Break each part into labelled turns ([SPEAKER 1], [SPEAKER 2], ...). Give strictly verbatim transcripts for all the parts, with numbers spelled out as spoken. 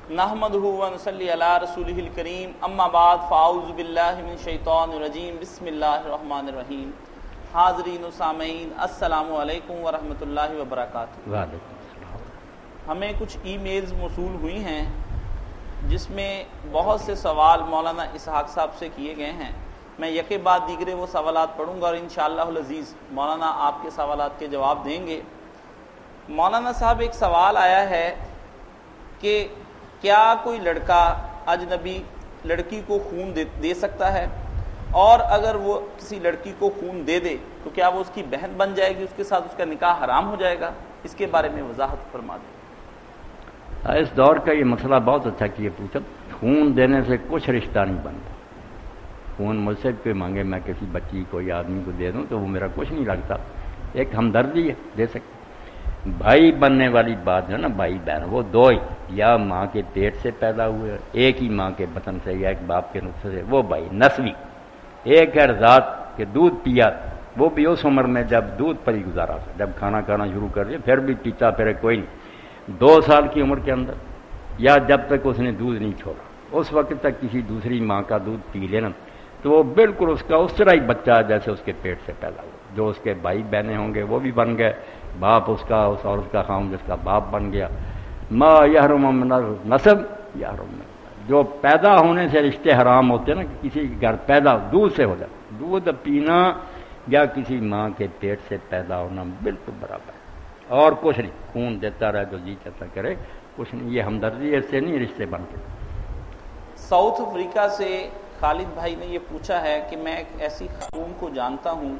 [SPEAKER 1] نحمدہ ونصلی علی رسولہ الکریم اما بعد فاعوذ باللہ من الشیطان الرجیم بسم اللہ الرحمن الرحیم. حاضرین و سامعین السلام علیکم ورحمۃ اللہ وبرکاتہ.
[SPEAKER 2] وعلیکم السلام.
[SPEAKER 1] ہمیں کچھ ای میلز موصول ہوئی ہیں جس میں بہت سے سوال مولانا اسحاق صاحب سے کیے گئے ہیں. میں یکے بعد دیگرے وہ سوالات پڑھوں گا اور انشاءاللہ العزیز مولانا آپ کے سوالات کے جواب دیں گے. مولانا صاحب ایک سوال آیا ہے کہ کیا کوئی لڑکا اجنبی لڑکی کو خون دے, دے سکتا ہے، اور اگر وہ کسی لڑکی کو خون دے دے تو کیا وہ اس کی بہن بن جائے گی، اس کے ساتھ اس کا نکاح حرام ہو جائے گا؟ اس کے بارے میں وضاحت فرما دیں.
[SPEAKER 2] اس دور کا یہ مسئلہ بہت اچھا کیا پوچھا. خون دینے سے کچھ رشتہ نہیں بنتا. خون مجھ سے کوئی مانگے میں کسی بچی کو یا آدمی کو دے دوں تو وہ میرا کچھ نہیں لگتا. ایک ہمدردی ہے، دے سکتے. بھائی بننے والی بات ہے نا، بھائی بہن وہ دو ہی، یا ماں کے پیٹ سے پیدا ہوئے ایک ہی ماں کے بطن سے یا ایک باپ کے نطفے سے، وہ بھائی نسوی. ایک ہے ذات کے دودھ پیا، وہ بھی اس عمر میں جب دودھ پر ہی گزارا تھا، جب کھانا کھانا شروع کر دیا پھر بھی پیتا پھر کوئی نہیں. دو سال کی عمر کے اندر یا جب تک اس نے دودھ نہیں چھوڑا اس وقت تک کسی دوسری ماں کا دودھ پی لینا تو وہ بالکل اس کا اس طرح ہی بچہ ہے جیسے اس کے پیٹ سے پیدا ہوا. جو اس کے بھائی بہنیں ہوں گے وہ بھی بن گئے، باپ اس کا اس عورت کا خاوند جس کا باپ بن گیا. ما یحرم من نسب یحرم من، جو پیدا ہونے سے رشتے حرام ہوتے ہیں نا، کہ کسی کے گھر پیدا دودھ سے ہو جائے، دودھ پینا یا کسی ماں کے پیٹ سے پیدا ہونا بالکل برابر ہے. اور کچھ نہیں، خون دیتا رہے جو جی چاہتا کرے، کچھ نہیں. یہ ہمدردی ایسے نہیں رشتے بنتے.
[SPEAKER 1] ساؤتھ افریقہ سے خالد بھائی نے یہ پوچھا ہے کہ میں ایک ایسی خاتون کو جانتا ہوں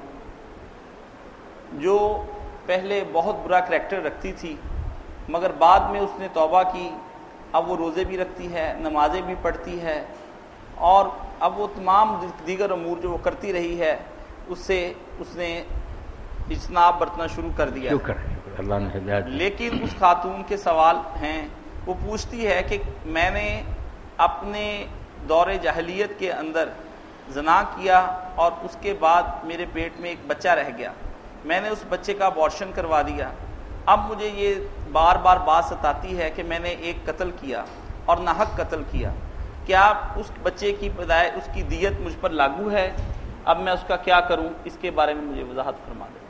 [SPEAKER 1] جو پہلے بہت برا کریکٹر رکھتی تھی، مگر بعد میں اس نے توبہ کی. اب وہ روزے بھی رکھتی ہے، نمازیں بھی پڑھتی ہے، اور اب وہ تمام دیگر امور جو وہ کرتی رہی ہے اس سے اس نے اجتناب برتنا شروع کر دیا.
[SPEAKER 2] شکر ہے اللہ نے ہدایت دی.
[SPEAKER 1] لیکن اس خاتون کے سوال ہیں، وہ پوچھتی ہے کہ میں نے اپنے دور جاہلیت کے اندر زنا کیا اور اس کے بعد میرے پیٹ میں ایک بچہ رہ گیا، میں نے اس بچے کا ابارشن کروا دیا. اب مجھے یہ بار بار بات ستاتی ہے کہ میں نے ایک قتل کیا اور ناحق قتل کیا. کیا اس بچے کی پیدائش اس کی دیت مجھ پر لاگو ہے؟ اب میں اس کا کیا کروں؟ اس کے بارے میں مجھے وضاحت فرما دیں.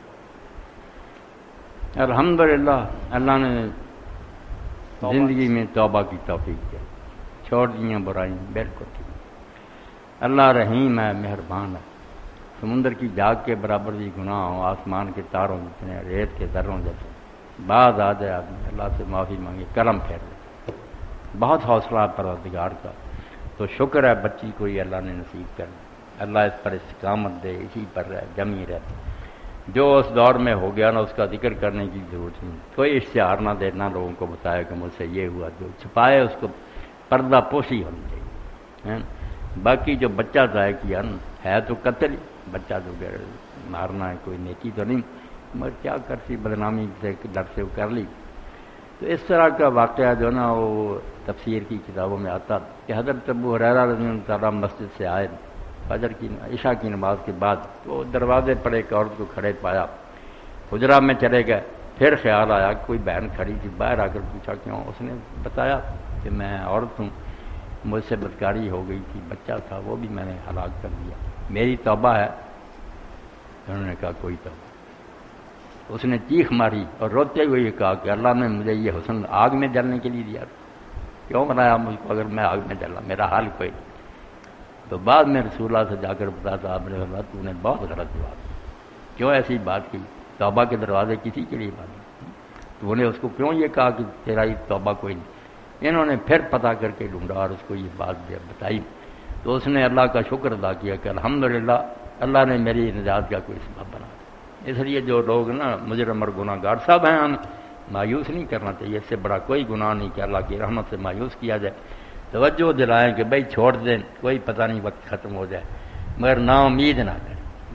[SPEAKER 2] الحمدللہ اللہ نے زندگی میں توبہ کی توفیق دی، چھوڑ دیا برائیں بالکل ٹھیک. اللہ رحیم ہے، مہربان ہے. سمندر کی جاگ کے برابر بھی گناہ ہو، آسمان کے تاروں جتنے، ریت کے ذروں جیسے، بعض آ جائے آدمی اللہ سے معافی مانگے کرم پھیر لے. بہت حوصلہ پروردگار کا. تو شکر ہے بچی کو یہ اللہ نے نصیب کر دی. اللہ اس پر استقامت دے، اسی پر رہے، جمی رہے. جو اس دور میں ہو گیا نا اس کا ذکر کرنے کی ضرورت نہیں. کوئی اشتہار نہ دینا لوگوں کو بتایا کہ مجھ سے یہ ہوا، جو چھپائے اس کو پردہ پوشی ہونی چاہیے. باقی جو بچہ ضائع کیا نا ہے تو قتل، بچہ جو مارنا ہے کوئی نیکی تو نہیں، مگر کیا کرتی بدنامی سے ڈر سے وہ کر لی. تو اس طرح کا واقعہ جو نا وہ تفسیر کی کتابوں میں آتا کہ حضرت ابو ہریرہ رضی اللہ تعالیٰ مسجد سے آئے فجر کی عشاء کی نماز کے بعد، تو دروازے پر ایک عورت کو کھڑے پایا. حجرہ میں چلے گئے، پھر خیال آیا کہ کوئی بہن کھڑی تھی، باہر آ کر پوچھا کیوں؟ اس نے بتایا کہ میں عورت ہوں، مجھ سے بدکاری ہو گئی تھی، بچہ تھا وہ بھی میں نے ہلاک کر دیا، میری توبہ ہے. انہوں نے کہا کوئی توبہ. اس نے چیخ ماری اور روتے ہوئے یہ کہا کہ اللہ نے مجھے یہ حسن آگ میں جلنے کے لیے دیا، کیوں بنایا مجھ کو اگر میں آگ میں جلا، میرا حال کوئی. تو بعد میں رسول اللہ سے جا کر بتاتا آپ نے اللہ تو نے بہت غلط جواب دیا، کیوں ایسی بات کی؟ توبہ کے دروازے کسی کے لیے بند. تو انہیں اس کو کیوں یہ کہا کہ تیرا یہ توبہ کوئی نہیں؟ انہوں نے پھر پتہ کر کے ڈھونڈا اور اس کو یہ بات بتائی. تو اس نے اللہ کا شکر ادا کیا کہ الحمدللہ اللہ نے میری نجات کا کوئی سبب بنا. اس لیے جو لوگ نا مجرم اور گناہ گار سب ہیں، ہم مایوس نہیں کرنا چاہیے. اس سے بڑا کوئی گناہ نہیں کہ اللہ کی رحمت سے مایوس کیا جائے. توجہ دلائیں کہ بھائی چھوڑ دیں، کوئی پتہ نہیں وقت ختم ہو جائے، مگر نا امید نہ کریں.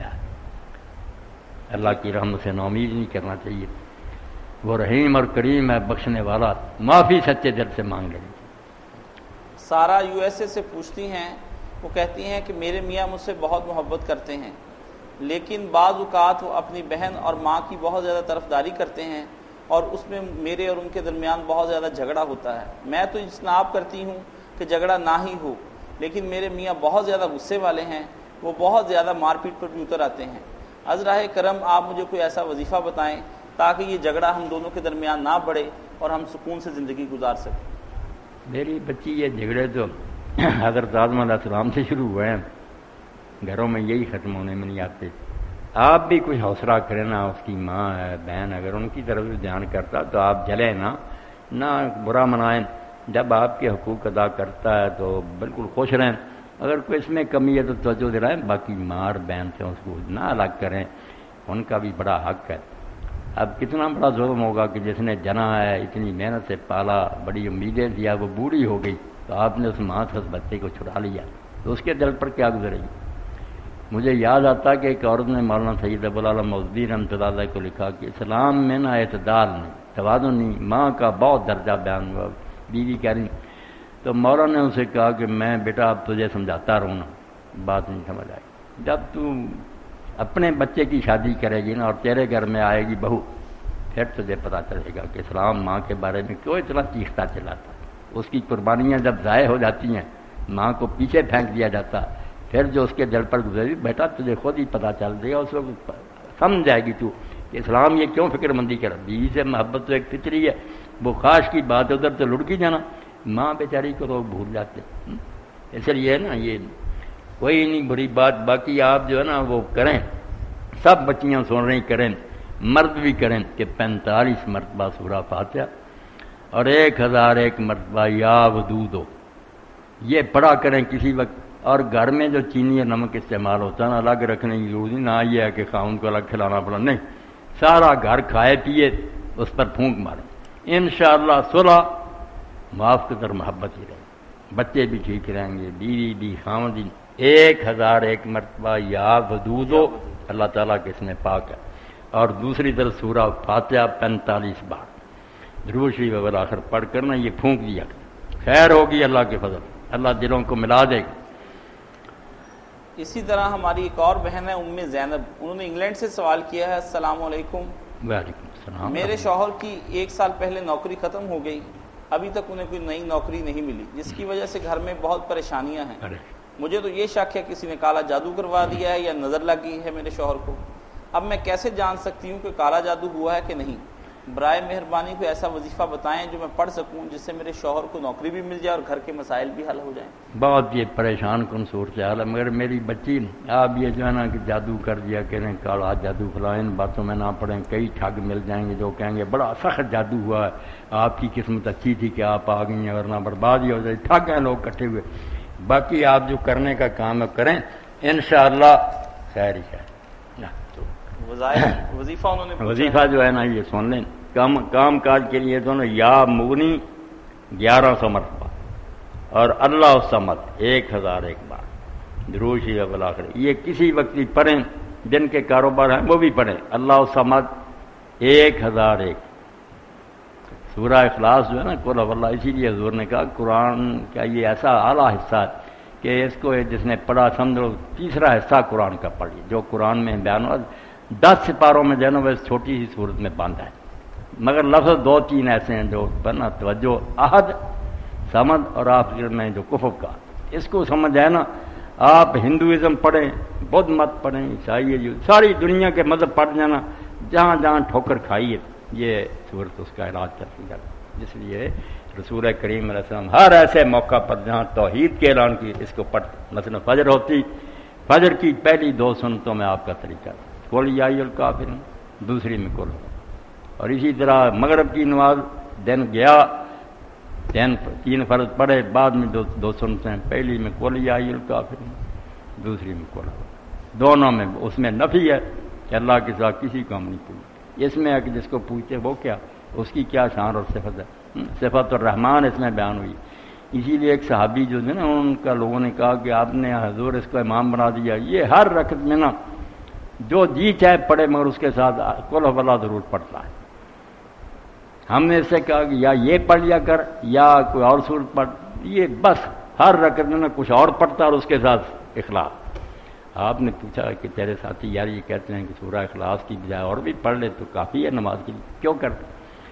[SPEAKER 2] اللہ کی رحمت سے نا امید نہیں کرنا چاہیے. وہ رحیم اور کریم ہے، بخشنے والا، معافی سچے دل سے مانگ لیں.
[SPEAKER 1] سارا یو ایس اے سے پوچھتی ہیں، وہ کہتی ہیں کہ میرے میاں مجھ سے بہت محبت کرتے ہیں، لیکن بعض اوقات وہ اپنی بہن اور ماں کی بہت زیادہ طرفداری کرتے ہیں اور اس میں میرے اور ان کے درمیان بہت زیادہ جھگڑا ہوتا ہے. میں تو اجتناب کرتی ہوں کہ جھگڑا نہ ہی ہو، لیکن میرے میاں بہت زیادہ غصے والے ہیں، وہ بہت زیادہ مار پیٹ پر بھی اتر آتے ہیں. عذراہ کرم آپ مجھے کوئی ایسا وظیفہ بتائیں تاکہ یہ جھگڑا ہم دونوں کے درمیان نہ بڑھے اور ہم سکون سے زندگی گزار سکیں.
[SPEAKER 2] میری بچی یہ جھگڑے تو حضرت آدم علیہ السلام سے شروع ہوئے ہیں، گھروں میں یہی ختم ہونے میں نہیں آتے. آپ بھی کوئی حوصلہ کریں نا، اس کی ماں ہے بہن، اگر ان کی طرف سے دھیان کرتا تو آپ جلیں نا نہ برا منائیں. جب آپ کے حقوق ادا کرتا ہے تو بالکل خوش رہیں، اگر کوئی اس میں کمی ہے تو توجہ دلائیں. باقی ماں اور بہن سے اس کو نہ الگ کریں، ان کا بھی بڑا حق ہے. اب کتنا بڑا ظلم ہوگا کہ جس نے جنا ہے، اتنی محنت سے پالا، بڑی امیدیں دیا، وہ بوڑھی ہو گئی تو آپ نے اس ماں سے اس بچے کو چھڑا لیا، تو اس کے دل پر کیا گزرے گی. مجھے یاد آتا کہ ایک عورت نے مولانا سید ابوالعلا مودودی رحمۃ اللہ علیہ کو لکھا کہ اسلام میں نہ اعتدال نہیں، توازن نہیں. ماں کا بہت درجہ بیان ہوا، بیوی کہہ رہی تو مولانا نے اسے کہا کہ میں بیٹا اب تجھے سمجھاتا رہوں نا، بات نہیں سمجھ آئی. جب تو اپنے بچے کی شادی کرے گی نا اور تیرے گھر میں آئے گی بہو، پھر تجھے پتا چلے گا کہ اسلام ماں کے بارے میں کیوں اتنا چیختا چلاتا. اس کی قربانیاں جب ضائع ہو جاتی ہیں، ماں کو پیچھے پھینک دیا جاتا، پھر جو اس کے دل پر گزری بیٹا تجھے خود ہی پتا چل دے گا، اس وقت سمجھ جائے گی تو کہ اسلام یہ کیوں فکر مندی کر. بیوی سے محبت تو ایک فطری ہے، وہ خواہش کی بات ادھر تو لڑکی جانا، ماں بیچاری کو لوگ بھول جاتے. اس لیے نا یہ کوئی نہیں بری بات. باقی آپ جو ہے نا وہ کریں، سب بچیاں سن رہی کریں، مرد بھی کریں کہ پینتالیس مرتبہ سورہ فاتحہ اور ایک ہزار ایک مرتبہ یا ودود ہو، یہ پڑھا کریں کسی وقت. اور گھر میں جو چینی اور نمک استعمال ہوتا ہے نا، الگ رکھنے کی ضروری نہ یہ ہے کہ خاون کو الگ کھلانا پڑا، نہیں، سارا گھر کھائے پیے اس پر پھونک ماریں. انشاءاللہ صلح معاف قدر محبت ہی رہے، بچے بھی ٹھیک رہیں گے، بیوی بھی خاون بھی. ایک ہزار ایک مرتبہ یا ودود ہو، اللہ تعالیٰ کے اس میں پاک ہے. اور دوسری طرف سورہ فاتحہ پینتالیس بار درود شریف بالآخر پڑھ کر نا یہ پھونک دیا، خیر ہوگی اللہ کے فضل، اللہ دلوں کو ملا دے گا.
[SPEAKER 1] اسی طرح ہماری ایک اور بہن ہے ام زینب، انہوں نے انگلینڈ سے سوال کیا ہے. السلام علیکم.
[SPEAKER 2] وعلیکم السلام.
[SPEAKER 1] میرے شوہر کی ایک سال پہلے نوکری ختم ہو گئی، ابھی تک انہیں کوئی نئی نوکری نہیں ملی، جس کی وجہ سے گھر میں بہت پریشانیاں ہیں. مجھے تو یہ شک ہے کسی نے کالا جادو کروا دیا ہے یا نظر لگی ہے میرے شوہر کو. اب میں کیسے جان سکتی ہوں کہ کالا جادو ہوا ہے کہ نہیں؟ برائے مہربانی کوئی ایسا وظیفہ بتائیں جو میں پڑھ سکوں جس سے میرے شوہر کو نوکری بھی مل جائے اور گھر کے مسائل بھی حل ہو جائیں.
[SPEAKER 2] بہت یہ پریشان کن صورتحال ہے، مگر میری بچی آپ یہ جو ہے نا کہ جادو کر دیا کہنے کالا جادو فلاں، ان باتوں میں نہ پڑھیں. کئی ٹھگ مل جائیں گے جو کہیں گے بڑا سخت جادو ہوا ہے، آپ کی قسمت اچھی تھی کہ آپ آ گئی ہیں ورنہ برباد ہی ہو جائے. ٹھگ ہیں لوگ کٹھے ہوئے. باقی آپ جو کرنے کا کام ہے کریں، انشاءاللہ خیر ہی ہے.
[SPEAKER 1] وظیفہ انہوں نے
[SPEAKER 2] وظیفہ جو ہے نا یہ سن لیں، کام کام کاج کے لیے تو نا یا مغنی گیارہ سو مرتبہ اور اللہ الصمد ایک ہزار ایک بار درود شریف بالآخر. یہ کسی وقت بھی پڑھیں، جن کے کاروبار ہیں وہ بھی پڑھیں. اللہ الصمد ایک ہزار ایک. سورہ اخلاص جو ہے نا قل هو اللہ، اسی لیے حضور نے کہا قرآن کا یہ ایسا اعلیٰ حصہ ہے کہ اس کو جس نے پڑھا سمجھو تیسرا حصہ قرآن کا پڑھی. جو قرآن میں بیان ہوا دس سپاروں میں جو ہے نا وہ اس چھوٹی سی صورت میں بند ہے، مگر لفظ دو تین ایسے ہیں جو بنا توجہ احد سمد اور آخر میں جو کفر کا، اس کو سمجھ ہے نا. آپ ہندوازم پڑھیں، بدھ مت پڑھیں، عیسائی، ساری دنیا کے مذہب پڑھ جانا، جہاں جہاں ٹھوکر کھائی ہے یہ صورت اس کا علاج کرتی ہے. اس لیے رسول کریم علیہ السلام ہر ایسے موقع پر جہاں توحید کے اعلان کی اس کو پڑھ، مثلا فجر ہوتی، فجر کی پہلی دو سنتوں میں آپ کا طریقہ قل یا ایھا الکافرون، دوسری میں قل. اور اسی طرح مغرب کی نماز دن گیا، دن تین فرض پڑھے، بعد میں دو دو سنتے ہیں، پہلی میں قل یا ایھا الکافرون، دوسری میں قل. دونوں میں اس میں نفی ہے کہ اللہ کے ساتھ کسی کو ہم نہیں پوچھتے. اس میں ہے کہ جس کو پوچھتے وہ کیا، اس کی کیا شان اور صفت ہے. صفت الرحمان اس میں بیان ہوئی. اسی لیے ایک صحابی جو ہے نا ان کا لوگوں نے کہا کہ آپ نے حضور اس کو امام بنا دیا، یہ ہر رکعت میں نا جو جی چاہے پڑھے مگر اس کے ساتھ قل هو اللہ ضرور پڑھتا ہے. ہم نے اس سے کہا کہ یا یہ پڑھ لیا کر یا کوئی اور صورت پڑھ، یہ بس ہر رکعت میں نا کچھ اور پڑھتا اور اس کے ساتھ اخلاص. آپ نے پوچھا کہ تیرے ساتھی یار یہ کہتے ہیں کہ سورہ اخلاص کی بجائے اور بھی پڑھ لے تو کافی ہے نماز کے لیے، کیوں کرتے؟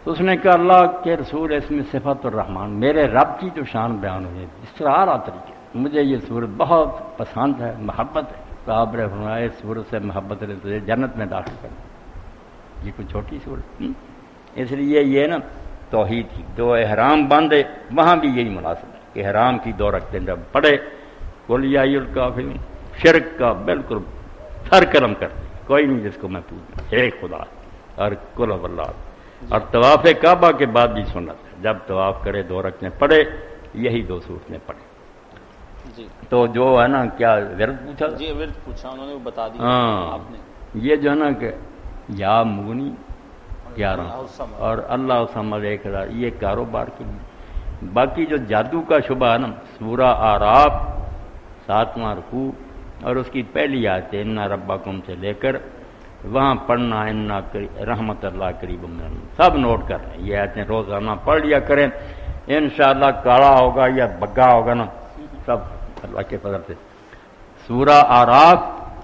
[SPEAKER 2] تو اس نے کہا اللہ کے رسول اس میں صفت الرحمان میرے رب کی جو شان بیان ہوئی ہے اس طرح آ رہا طریقے مجھے یہ صورت بہت پسند ہے محبت ہے تو آپ نے فرمایا اس صورت سے محبت نے تجھے جنت میں داخل کرنا یہ کوئی چھوٹی صورت اس لیے یہ نا توحید کی دو احرام باندھے وہاں بھی یہی مناسب ہے کہ احرام کی دو رکھتے جب پڑھے قل یا ایھا الکافرون شرک کا بالکل سر قلم کر کوئی نہیں جس کو میں پوچھوں ایک خدا اور قل هو اللہ اور طواف کعبہ کے بعد بھی سنت ہے جب طواف کرے دو رکعتیں پڑھے یہی دو صورتیں پڑھے
[SPEAKER 1] جی
[SPEAKER 2] تو جو ہے نا کیا ورد پوچھا
[SPEAKER 1] جی ورد پوچھا انہوں نے وہ بتا دیا
[SPEAKER 2] ہاں
[SPEAKER 1] آپ نے
[SPEAKER 2] یہ جو ہے نا کہ یا مغنی گیارہ اور اللہ سمجھ ایک ہزار یہ کاروبار کے لیے باقی جو جادو کا شبہ ہے نا سورہ آراف ساتواں رکوع اور اس کی پہلی آیت ہے انا ربکم سے لے کر وہاں پڑھنا انا رحمت اللہ قریب من المحسنین سب نوٹ کر رہے ہیں یہ آیتیں روزانہ پڑھ لیا کریں انشاءاللہ کاڑا ہوگا یا بگا ہوگا نا سب اللہ کے فضل سے سورہ آراف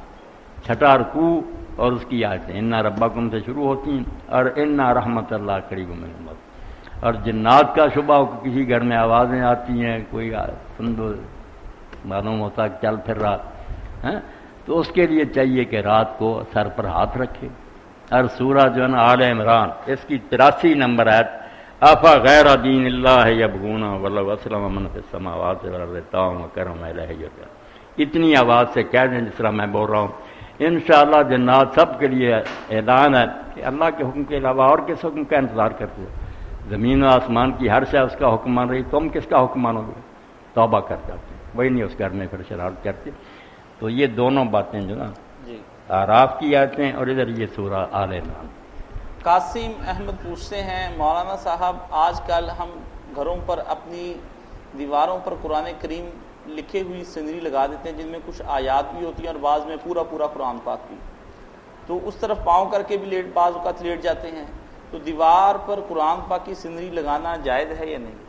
[SPEAKER 2] چھٹا رکوع اور اس کی آیتیں انا ربکم سے شروع ہوتی ہیں اور انا رحمت اللہ قریب من المحسنین اور جنات کا شبہ ہو کہ کسی گھر میں آوازیں آتی ہیں کوئی سندو معلوم ہوتا چل پھر رہا ہے تو اس کے لیے چاہیے کہ رات کو سر پر ہاتھ رکھے اور سورہ جو ہے نا آل عمران اس کی تراسی نمبر آیت آفا غیر دین اللہ یبغون ولو اسلم من فی السماوات والارض طوعا وکرها الیہ یرجعون اتنی آواز سے کہہ دیں جس طرح میں بول رہا ہوں انشاءاللہ جنات سب کے لیے اعلان ہے کہ اللہ کے حکم کے علاوہ اور کس حکم کا انتظار کرتے ہو زمین و آسمان کی ہر شے اس کا حکم مان رہی تم کس کا حکم مانو گے توبہ کر جاتے وہی نہیں اس گھر میں پھر شرارت کرتے تو یہ دونوں باتیں جو نا
[SPEAKER 1] جی
[SPEAKER 2] آراف کی آیتیں اور ادھر یہ سورہ آل عمران
[SPEAKER 1] قاسم احمد پوچھتے ہیں مولانا صاحب آج کل ہم گھروں پر اپنی دیواروں پر قرآن کریم لکھے ہوئی سنری لگا دیتے ہیں جن میں کچھ آیات بھی ہوتی ہیں اور بعض میں پورا پورا قرآن پاک بھی تو اس طرف پاؤں کر کے بھی لیٹ بعض اوقات لیٹ جاتے ہیں تو دیوار پر قرآن پاک کی سنری لگانا جائز ہے یا نہیں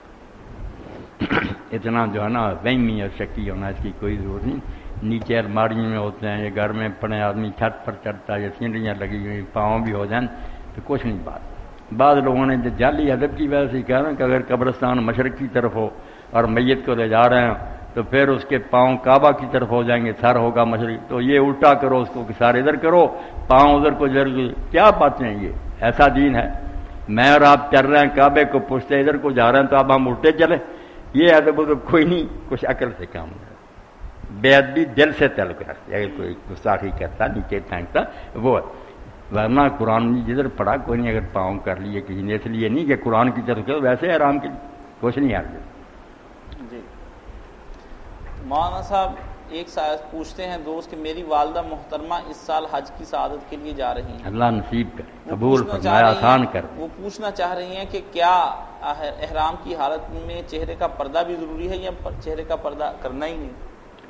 [SPEAKER 2] اتنا جو ہے نا وہمی اور شکی ہونا اس کی کوئی ضرورت نہیں نیچے الماری میں ہوتے ہیں یہ گھر میں پڑے آدمی چھت پر چڑھتا ہے یا سینریاں لگی ہوئی پاؤں بھی ہو جائیں تو کچھ نہیں بات بعض لوگوں نے جو جعلی ادب کی وجہ سے کہا نا کہ اگر قبرستان مشرق کی طرف ہو اور میت کو لے جا رہے ہیں تو پھر اس کے پاؤں کعبہ کی طرف ہو جائیں گے سر ہوگا مشرق تو یہ الٹا کرو اس کو کہ سارے ادھر کرو پاؤں ادھر کو جر کیا باتیں ہیں یہ ایسا دین ہے میں اور آپ چل رہے ہیں کعبے کو پوچھتے ادھر کو جا رہے ہیں تو اب ہم الٹے چلے یہ ادب ادب کوئی نہیں کچھ عقل سے کام ہے بے ادبی دل سے تعلق رکھتے اگر کوئی گستاخی کرتا نیچے پھینکتا وہ ورنہ قرآن جدھر پڑھا کوئی نہیں اگر پاؤں کر لیے کسی نے اس لیے نہیں کہ قرآن کی طرف کرو ویسے آرام کے کچھ نہیں آ
[SPEAKER 1] جی مولانا صاحب ایک پوچھتے ہیں دوست کہ میری والدہ محترمہ اس سال حج کی سعادت کے لیے جا رہی ہیں
[SPEAKER 2] اللہ نصیب کرے قبول فرمائے آسان کر
[SPEAKER 1] وہ پوچھنا چاہ رہی ہیں کہ کیا احرام کی حالت میں چہرے کا پردہ بھی ضروری ہے یا چہرے کا پردہ کرنا ہی نہیں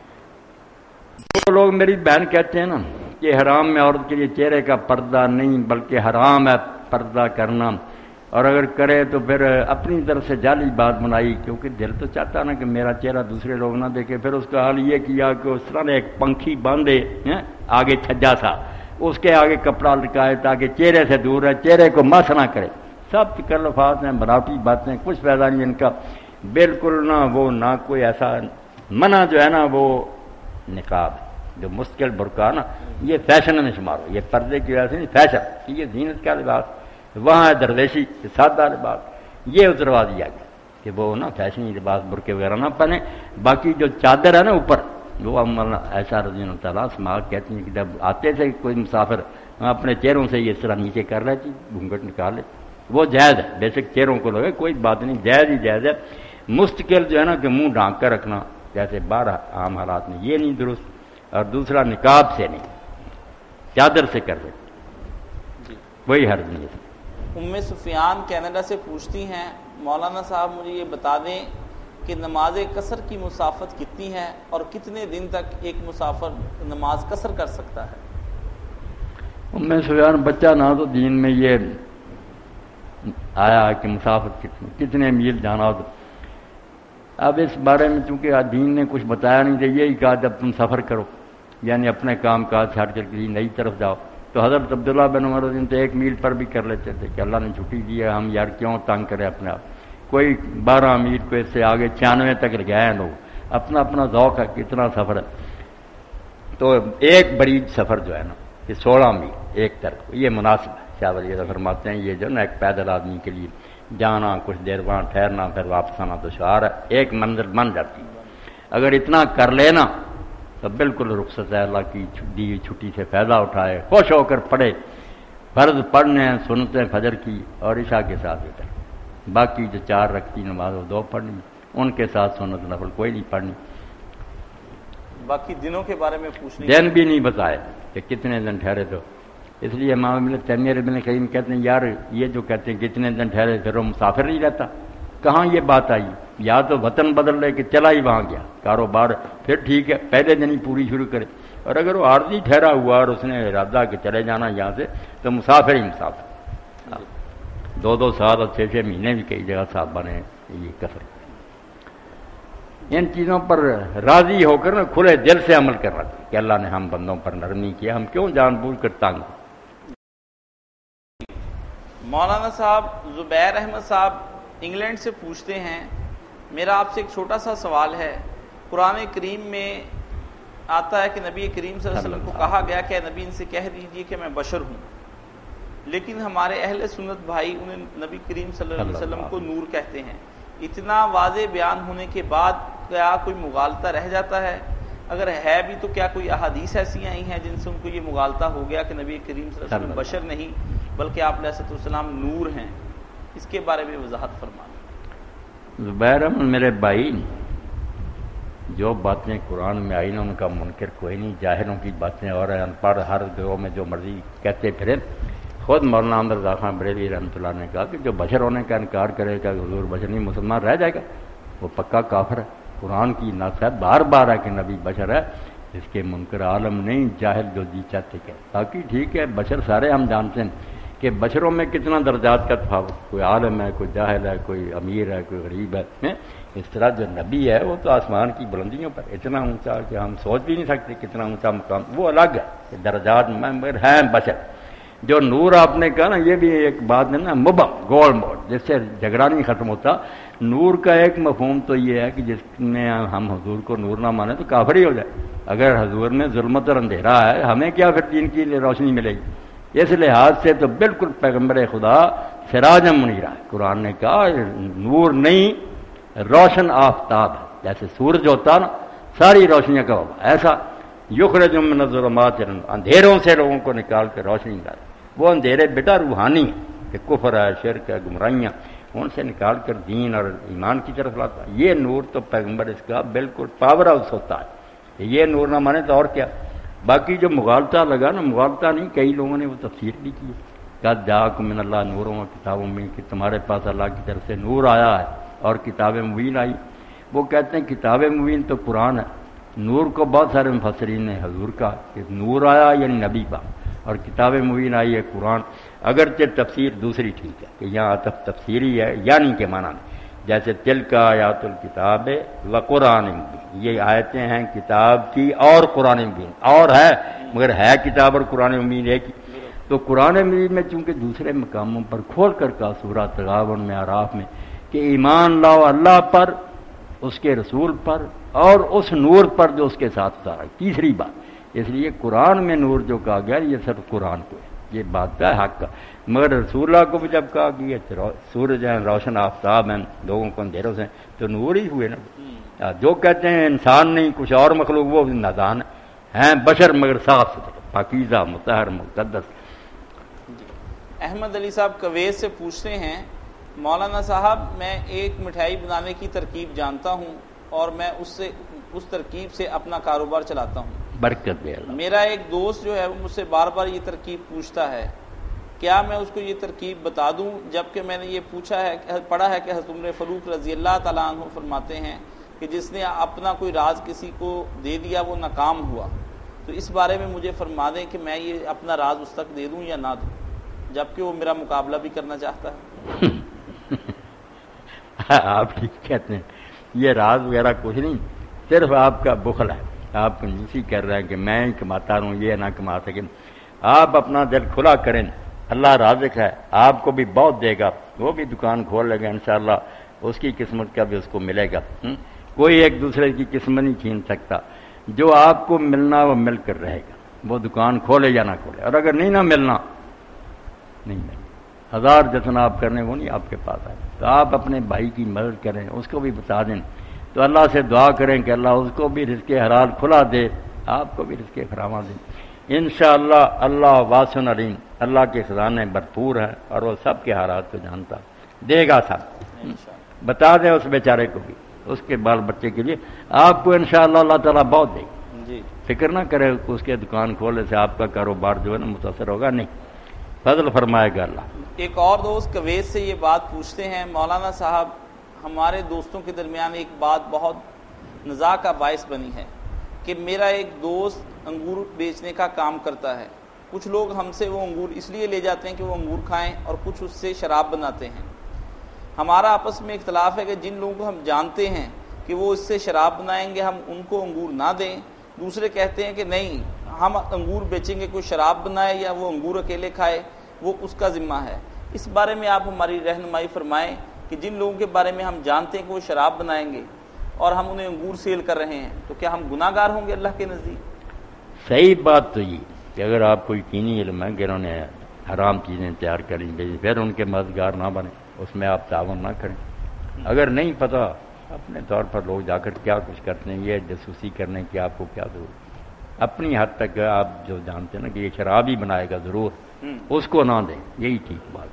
[SPEAKER 2] وہ لوگ میری بہن کہتے ہیں نا کہ حرام میں عورت کے لیے چہرے کا پردہ نہیں بلکہ حرام ہے پردہ کرنا اور اگر کرے تو پھر اپنی طرف سے جعلی بات بنائی کیونکہ دل تو چاہتا نا کہ میرا چہرہ دوسرے لوگ نہ دیکھے پھر اس کا حال یہ کیا کہ اس طرح نے ایک پنکھی باندھے آگے چھجا سا اس کے آگے کپڑا لٹکائے تاکہ چہرے سے دور رہے چہرے کو مس نہ کرے سب فکر لفاظ ہیں بناوٹی باتیں کچھ فائدہ نہیں ان کا بالکل نہ وہ نہ کوئی ایسا منع جو ہے نا وہ نقاب جو مشکل برقع نا یہ فیشن میں شمار ہو یہ پردے کی وجہ سے نہیں فیشن یہ زینت کا لباس وہاں درویشی سادہ لباس یہ اتروا دیا گیا کہ وہ نا فیشنی لباس برقعے وغیرہ نہ پہنے باقی جو چادر ہے نا اوپر وہ ایسا رضی اللہ تعالیٰ سماعت کہتی ہیں کہ جب آتے تھے کوئی مسافر اپنے چہروں سے یہ اس طرح نیچے کر رہے تھی گھونگھٹ نکال لے وہ جائز ہے بے شک چہروں کو لگے کوئی بات نہیں جائز ہی جائز ہے مستقل جو ہے نا کہ منہ ڈھانک کر رکھنا جیسے باہر عام حالات میں یہ نہیں درست اور دوسرا نقاب سے نہیں چادر سے کر دیتے وہی حرج نہیں ہے
[SPEAKER 1] ام سفیان کینیڈا سے پوچھتی ہیں مولانا صاحب مجھے یہ بتا دیں کہ نماز قصر کی مسافت کتنی ہے اور کتنے دن تک ایک مسافر نماز قصر کر سکتا ہے
[SPEAKER 2] ام سفیان بچہ نہ تو دین میں یہ آیا کہ مسافت کتنے کتنے میل جانا ہو اب اس بارے میں چونکہ دین نے کچھ بتایا نہیں تھا یہی کہا جب تم سفر کرو یعنی اپنے کام کاج چھاڑ کر کسی نئی طرف جاؤ تو حضرت عبداللہ بن عمر رضی اللہ عنہ تو ایک میل پر بھی کر لیتے تھے کہ اللہ نے چھٹی دی ہے، ہم یار کیوں تنگ کریں اپنے آپ. کوئی بارہ میل کو اس سے آگے چھیانوے تک گئے ہیں لوگ، اپنا اپنا ذوق ہے کتنا سفر ہے. تو ایک بریج سفر جو ہے نا کہ سولہ میل ایک طرف یہ مناسب ہے. شاہ ولی اللہ فرماتے ہیں یہ جو نا ایک پیدل آدمی کے لیے جانا، کچھ دیر وہاں ٹھہرنا، پھر واپس آنا دشوار ہے، ایک منزل بن جاتی ہے. اگر اتنا کر لینا تو بالکل رخصت ہے، اللہ کی دی ہوئی چھٹی سے فائدہ اٹھائے، خوش ہو کر پڑھے. فرض پڑھنے ہیں سنتیں فجر کی اور عشاء کے ساتھ وتر، باقی جو چار رکعتی نماز وہ دو پڑھنی، ان کے ساتھ سنت نفل کوئی نہیں پڑھنی.
[SPEAKER 1] باقی دنوں کے بارے میں پوچھنے
[SPEAKER 2] دن بھی نہیں بتائے کہ کتنے دن ٹھہرے. تو اس لیے امام ابن تیمیہ ابن قیم کہتے ہیں یار یہ جو کہتے ہیں کتنے دن ٹھہرے پھر وہ مسافر نہیں رہتا. کہاں یہ بات آئی؟ یا تو وطن بدل لے کہ چلا ہی وہاں گیا کاروبار، پھر ٹھیک ہے پہلے دن ہی پوری شروع کرے. اور اگر وہ عارضی ٹھہرا ہوا اور اس نے ارادہ کہ چلے جانا یہاں سے تو مسافر ہی مسافر. دو دو سال اور چھ چھ مہینے بھی کئی جگہ صاحبہ نے یہ کثر. ان چیزوں پر راضی ہو کر نا کھلے دل سے عمل کرنا چاہیے کہ اللہ نے ہم بندوں پر نرمی کیا، ہم کیوں جان بوجھ کر تنگ.
[SPEAKER 1] مولانا صاحب زبیر احمد صاحب انگلینڈ سے پوچھتے ہیں، میرا آپ سے ایک چھوٹا سا سوال ہے. قرآن کریم میں آتا ہے کہ نبی کریم صلی اللہ علیہ وسلم کو کہا گیا کہ نبی ان سے کہہ دیجیے کہ میں بشر ہوں، لیکن ہمارے اہل سنت بھائی انہیں نبی کریم صلی اللہ علیہ وسلم کو نور کہتے ہیں. اتنا واضح بیان ہونے کے بعد کیا کوئی مغالطہ رہ جاتا ہے؟ اگر ہے بھی تو کیا کوئی احادیث ایسی آئی ہیں جن سے ان کو یہ مغالطہ ہو گیا کہ نبی کریم صلی اللہ علیہ وسلم بشر نہیں بلکہ آپ علیہ السلام نور ہیں؟ اس کے بارے میں وضاحت فرمائیں.
[SPEAKER 2] زبیر احمد میرے بھائی، جو باتیں قرآن میں آئی نا ان کا منکر کوئی نہیں. جاہلوں کی باتیں اور ان پڑھ ہر گروہ میں جو مرضی کہتے پھرے. خود مولانا احمد رضا خان بریلوی رحمۃ اللہ نے کہا کہ جو بشر ہونے کا انکار کرے گا کہ حضور بشر نہیں مسلمان رہ جائے گا، وہ پکا کافر ہے. قرآن کی نص ہے بار بار ہے کہ نبی بشر ہے، اس کے منکر عالم نہیں جاہل جو جی چاہتے کہ. باقی ٹھیک ہے بشر سارے ہم جانتے ہیں کہ بشروں میں کتنا درجات کا تفاوت، کوئی عالم ہے، کوئی جاہل ہے، کوئی امیر ہے، کوئی غریب ہے. اس طرح جو نبی ہے وہ تو آسمان کی بلندیوں پر اتنا اونچا کہ ہم سوچ بھی نہیں سکتے کتنا اونچا مقام، وہ الگ ہے درجات میں، مگر ہیں بشر. جو نور آپ نے کہا نا یہ بھی ایک بات ہے نا مبم گول موڑ جس سے جھگڑا نہیں ختم ہوتا. نور کا ایک مفہوم تو یہ ہے کہ جس میں ہم حضور کو نور نہ مانے تو کافر ہی ہو جائے. اگر حضور میں ظلمت اور اندھیرا ہے ہمیں کیا پھر دین کی روشنی ملے گی؟ اس لحاظ سے تو بالکل پیغمبر خدا سراجم منیرہ ہے. قرآن نے کہا نور نہیں روشن آفتاب ہے. جیسے سورج ہوتا نا ساری روشنیاں کا ہوگا، ایسا یخرج من الظلمات الى النور، اندھیروں سے لوگوں کو نکال کے روشنی ڈالے. وہ اندھیرے بیٹا روحانی کہ کفر ہے، شرک ہے، گمراہیاں، ان سے نکال کر دین اور ایمان کی طرف لاتا. یہ نور تو پیغمبر اس کا بالکل پاور ہاؤس ہوتا ہے. یہ نور نہ مانے تو اور کیا. باقی جو مغالطہ لگا نا، مغالطہ نہیں، کئی لوگوں نے وہ تفسیر بھی کی. قد جاءکم من اللہ نوروں و کتابوں میں کہ تمہارے پاس اللہ کی طرف سے نور آیا ہے اور کتاب مبین آئی. وہ کہتے ہیں کتاب مبین تو قرآن ہے. نور کو بہت سارے مفسرین نے حضور کا کہ نور آیا یعنی نبی کا، اور کتاب مبین آئی ہے قرآن. اگرچہ تفسیر دوسری ٹھیک ہے کہ یہاں تفسیری ہے یعنی کے معنی میں، جیسے تل کا آیات الکتاب و قرآن مبین، یہ آیتیں ہیں کتاب کی اور قرآن مبین، اور ہے مگر ہے کتاب اور قرآن مبین ایک ہی. تو قرآن مبین میں چونکہ دوسرے مقاموں پر کھول کر کا سورہ تغابن میں اعراف میں کہ ایمان لاؤ اللہ پر، اس کے رسول پر اور اس نور پر جو اس کے ساتھ اتارا. تیسری بات اس لیے قرآن میں نور جو کہا گیا یہ صرف قرآن کو ہے، یہ بات کا حق کا. مگر رسول اللہ کو بھی جب کہا کہ یہ سورج ہیں، روشن آفتاب ہیں، لوگوں کو اندھیروں سے، تو نور ہی ہوئے نا. جو کہتے ہیں انسان نہیں کچھ اور مخلوق وہ نادان ہیں، بشر مگر صاف ستھرے پاکیزہ مطہر مقدس.
[SPEAKER 1] احمد علی صاحب کویت سے پوچھتے ہیں، مولانا صاحب میں ایک مٹھائی بنانے کی ترکیب جانتا ہوں اور میں اس سے اس ترکیب سے اپنا کاروبار چلاتا ہوں.
[SPEAKER 2] برکت دے اللہ.
[SPEAKER 1] میرا ایک دوست جو ہے وہ مجھ سے بار بار یہ ترکیب پوچھتا ہے، کیا میں اس کو یہ ترکیب بتا دوں؟ جبکہ میں نے یہ پوچھا ہے پڑھا ہے کہ حضرت عمر فاروق رضی اللہ تعالیٰ عنہ فرماتے ہیں کہ جس نے اپنا کوئی راز کسی کو دے دیا وہ ناکام ہوا. تو اس بارے میں مجھے فرما دیں کہ میں یہ اپنا راز اس تک دے دوں یا نہ دوں، جبکہ وہ میرا مقابلہ بھی کرنا چاہتا ہے.
[SPEAKER 2] آپ ٹھیک کہتے ہیں، یہ راز وغیرہ کچھ نہیں، صرف آپ کا بخل ہے. آپ کنجوسی کر رہے ہیں کہ میں ہی کماتا رہوں، یہ نہ کما سکے. آپ اپنا دل کھلا کریں، اللہ رازق ہے، آپ کو بھی بہت دے گا، وہ بھی دکان کھول لے گا انشاءاللہ، اس کی قسمت کا بھی اس کو ملے گا۔ کوئی ایک دوسرے کی قسمت نہیں چھین سکتا، جو آپ کو ملنا وہ مل کر رہے گا، وہ دکان کھولے یا نہ کھولے، اور اگر نہیں نہ ملنا نہیں ملنا، ہزار جتنا آپ کرنے وہ نہیں آپ کے پاس آئے۔ تو آپ اپنے بھائی کی مدد کریں، اس کو بھی بتا دیں، تو اللہ سے دعا کریں کہ اللہ اس کو بھی رزق حلال کھلا دے، آپ کو بھی رزق فراواں دے۔ انشاءاللہ اللہ واسع علیم، اللہ کے خزانے بھرپور ہیں اور وہ سب کے حالات کو جانتا، دے گا سب۔ بتا دیں اس بیچارے کو بھی، اس کے بال بچے کے لیے آپ کو انشاءاللہ اللہ تعالیٰ بہت دے گا،
[SPEAKER 1] جی
[SPEAKER 2] فکر نہ کرے کہ اس کے دکان کھولنے سے آپ کا کاروبار جو ہے نا متاثر ہوگا، نہیں، فضل فرمائے گا اللہ۔
[SPEAKER 1] ایک اور دوست کویت سے یہ بات پوچھتے ہیں، مولانا صاحب ہمارے دوستوں کے درمیان ایک بات بہت نزاع کا باعث بنی ہے کہ میرا ایک دوست انگور بیچنے کا کام کرتا ہے، کچھ لوگ ہم سے وہ انگور اس لیے لے جاتے ہیں کہ وہ انگور کھائیں اور کچھ اس سے شراب بناتے ہیں۔ ہمارا آپس میں اختلاف ہے کہ جن لوگوں کو ہم جانتے ہیں کہ وہ اس سے شراب بنائیں گے ہم ان کو انگور نہ دیں، دوسرے کہتے ہیں کہ نہیں ہم انگور بیچیں گے، کوئی شراب بنائے یا وہ انگور اکیلے کھائے وہ اس کا ذمہ ہے۔ اس بارے میں آپ ہماری رہنمائی فرمائیں کہ جن لوگوں کے بارے میں ہم جانتے ہیں کہ وہ شراب بنائیں گے اور ہم انہیں انگور سیل کر رہے ہیں تو کیا ہم گناہ گار ہوں گے اللہ کے نزدیک؟
[SPEAKER 2] صحیح بات تو یہ کہ اگر آپ کو یقینی علم ہے کہ انہوں نے حرام چیزیں تیار کریں بھیجیں، پھر ان کے مددگار نہ بنیں، اس میں آپ تعاون نہ کریں۔ اگر نہیں پتہ اپنے طور پر لوگ جا کر کیا کچھ کرتے ہیں، یہ جاسوسی کرنے کی آپ کو کیا ضرورت، اپنی حد تک آپ جو جانتے ہیں نا کہ یہ شراب ہی بنائے گا ضرور، اس کو نہ دیں، یہی ٹھیک بات۔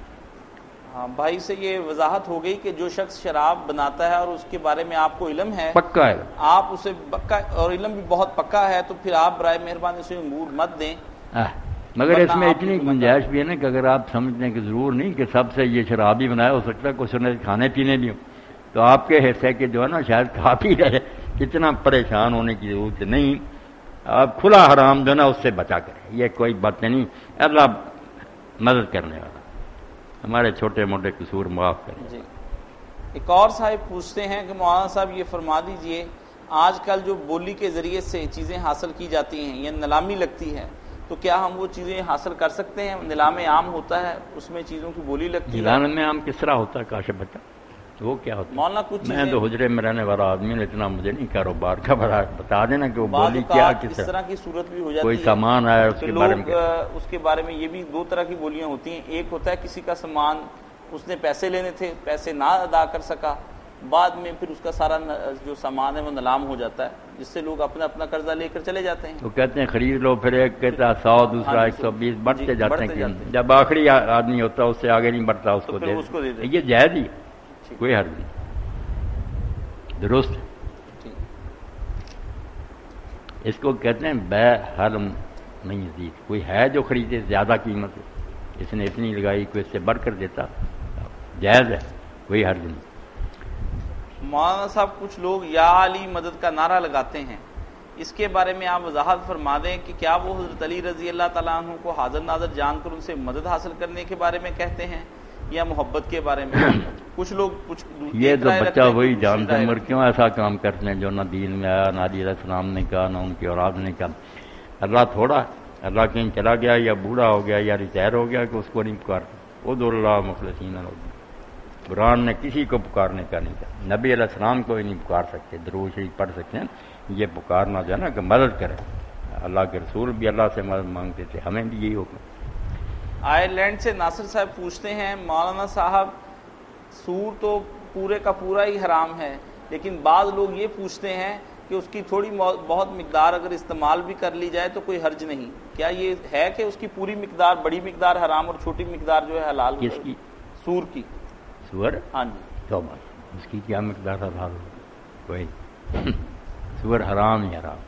[SPEAKER 1] ہاں بھائی سے یہ وضاحت ہو گئی کہ جو شخص شراب بناتا ہے اور اس کے بارے میں آپ کو علم ہے،
[SPEAKER 2] پکا ہے،
[SPEAKER 1] آپ اسے پکا اور علم بھی بہت پکا ہے، تو پھر آپ برائے مہربانی اسے انگور مت دیں۔
[SPEAKER 2] مگر اس میں اتنی گنجائش بھی ہے نا کہ اگر آپ سمجھتے ہیں کہ ضرور نہیں کہ سب سے یہ شراب ہی بنایا، ہو سکتا ہے کچھ انہیں کھانے پینے بھی ہوں، تو آپ کے حصے کے جو ہے نا شاید کھا پی رہے، اتنا پریشان ہونے کی ضرورت نہیں، آپ کھلا حرام جو ہے نا اس سے بچا کریں، یہ کوئی بات نہیں، اللہ مدد کرنے والا، ہمارے چھوٹے موٹے قصور معاف کریں۔
[SPEAKER 1] جی ایک اور صاحب پوچھتے ہیں کہ مولانا صاحب یہ فرما دیجئے، آج کل جو بولی کے ذریعے سے چیزیں حاصل کی جاتی ہیں یا نیلامی لگتی ہے، تو کیا ہم وہ چیزیں حاصل کر سکتے ہیں؟ نیلام عام ہوتا ہے اس میں چیزوں کی بولی لگتی ہے،
[SPEAKER 2] نیلام میں عام کس طرح ہوتا ہے کاشف بچہ، وہ کیا ہوتا ہے؟
[SPEAKER 1] مولانا کچھ
[SPEAKER 2] میں تو حجرے میں رہنے والا آدمی ہوں، اتنا مجھے نہیں کاروبار کا بڑا، بتا دینا کہ وہ بولی کیا کس
[SPEAKER 1] طرح کی صورت بھی ہو جاتی ہے،
[SPEAKER 2] کوئی سامان آیا اس کے بارے میں،
[SPEAKER 1] اس کے بارے میں یہ بھی دو طرح کی بولیاں ہوتی ہیں، ایک ہوتا ہے کسی کا سامان اس نے پیسے لینے تھے، پیسے نہ ادا کر سکا، بعد میں پھر اس کا سارا جو سامان ہے وہ نیلام ہو جاتا ہے، جس سے لوگ اپنا اپنا قرضہ لے کر چلے جاتے ہیں۔
[SPEAKER 2] وہ کہتے ہیں خرید لو، پھر ایک کہتا ہے سو، دوسرا ایک سو بیس، بڑھتے جاتے ہیں، جب آخری آدمی ہوتا ہے اس سے آگے نہیں بڑھتا، اس کو دے دے، یہ جائز ہی کوئی حرج نہیں، درست۔ اس کو کہتے ہیں بے حرم نہیں یزید، کوئی ہے جو خریدے زیادہ قیمت، اس نے اتنی لگائی کوئی اس سے بڑھ کر دیتا، جائز ہے، کوئی حرج نہیں۔
[SPEAKER 1] مولانا صاحب کچھ لوگ یا علی مدد کا نعرہ لگاتے ہیں، اس کے بارے میں آپ وضاحت فرما دیں کہ کیا وہ حضرت علی رضی اللہ تعالیٰ عنہ کو حاضر ناظر جان کر ان سے مدد حاصل کرنے کے بارے میں کہتے ہیں یا محبت کے بارے میں؟ کچھ لوگ کچھ
[SPEAKER 2] یہ تو بچہ وہی جانتے ہیں، مگر کیوں ایسا کام کرتے ہیں جو نہ دین میں آیا، نہ علی علیہ السلام نے کہا، نہ ان کی اولاد نے کہا۔ اللہ تھوڑا، اللہ کہیں چلا گیا یا بوڑھا ہو گیا یا ریٹائر ہو گیا کہ اس کو نہیں پکارتا، ادعوا اللہ مخلصین لہ الدین۔ قرآن نے کسی کو پکارنے کا نہیں کہا، نبی علیہ السلام کو ہی نہیں پکار سکتے، درود شریف پڑھ سکتے ہیں، یہ پکارنا جو ہے نا کہ مدد کرے، اللہ کے رسول بھی اللہ سے مدد مانگتے تھے، ہمیں بھی یہی حکم۔
[SPEAKER 1] آئرلینڈ سے ناصر صاحب پوچھتے ہیں، مولانا صاحب سور تو پورے کا پورا ہی حرام ہے، لیکن بعض لوگ یہ پوچھتے ہیں کہ اس کی تھوڑی بہت مقدار اگر استعمال بھی کر لی جائے تو کوئی حرج نہیں، کیا یہ ہے کہ اس کی پوری مقدار، بڑی مقدار حرام اور چھوٹی مقدار جو ہے حلال؟
[SPEAKER 2] کس کی؟
[SPEAKER 1] سور کی۔
[SPEAKER 2] سور؟
[SPEAKER 1] ہاں جی۔
[SPEAKER 2] توبہ، اس کی کیا مقدار حلال ہو؟ کوئی سور حرام ہی حرام۔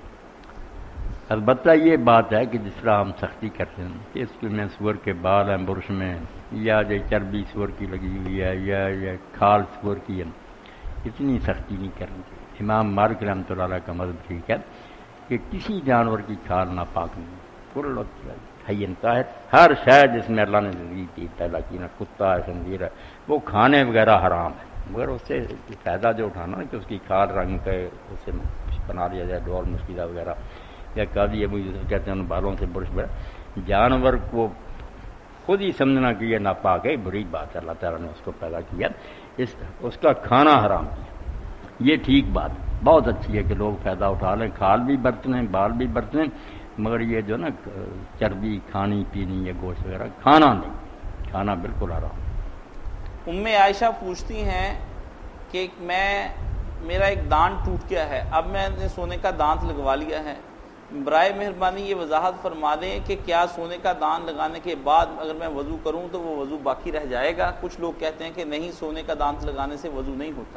[SPEAKER 2] البتہ یہ بات ہے کہ جس طرح ہم سختی کرتے ہیں کہ اس میں سور کے بال ہیں برش میں، یا جو چربی سور کی لگی ہوئی ہے، یا یہ کھال سور کی ہے، اتنی سختی نہیں کرنی چاہیے۔ امام مالک رحمۃ اللہ علیہ کا مذہب ٹھیک ہے کہ کسی جانور کی کھال ناپاک نہیں، کل حین طاہر، ہر شے جس میں اللہ نے زندگی کی پیدا کی، نہ کتا ہے، خنزیر ہے، وہ کھانے وغیرہ حرام ہے، مگر اس سے فائدہ جو اٹھانا کہ اس کی کھال رنگ کے اس سے بنا لیا جائے ڈول مشکلہ وغیرہ، یا قاضی ابو یوسف کہتے ہیں ان بالوں سے برش برش، جانور کو خود ہی سمجھنا کہ یہ ناپاک ہے بری بات ہے، اللہ تعالیٰ نے اس کو پیدا کیا، اس اس کا کھانا حرام کیا، یہ ٹھیک بات بہت اچھی ہے کہ لوگ فائدہ اٹھا لیں، کھال بھی برتنے بال بھی برتنے، مگر یہ جو نا چربی کھانی پینی یہ گوشت وغیرہ کھانا نہیں، کھانا بالکل حرام۔
[SPEAKER 1] ام عائشہ پوچھتی ہیں کہ میں میرا ایک دانت ٹوٹ گیا ہے، اب میں نے سونے کا دانت لگوا لیا ہے، برائے مہربانی یہ وضاحت فرما دیں کہ کیا سونے کا دانت لگانے کے بعد اگر میں وضو کروں تو وہ وضو باقی رہ جائے گا؟ کچھ لوگ کہتے ہیں کہ نہیں، سونے کا دانت لگانے سے وضو نہیں ہوتا۔